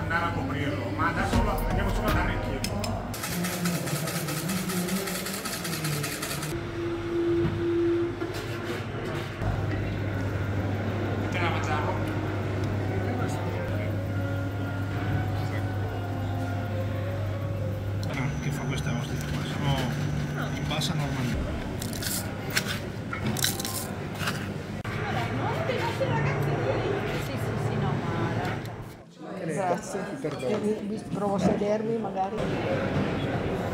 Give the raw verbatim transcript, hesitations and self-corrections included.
andare a coprirlo, ma da solo, andiamo solo ad arricchirlo. Ce la mangiamo? Ah, che fa queste ostiche qua? Sono in bassa normalità. Grazie. Provo a sedermi magari.